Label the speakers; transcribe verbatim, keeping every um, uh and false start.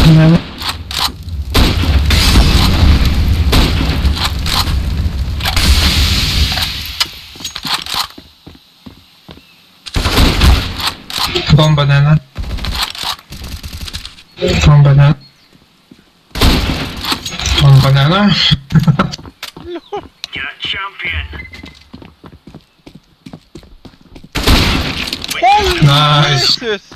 Speaker 1: Banana. Bomb banana. Bomb banana. Bomb banana.
Speaker 2: You're a champion.
Speaker 3: Holy
Speaker 1: Nice.
Speaker 3: Jesus!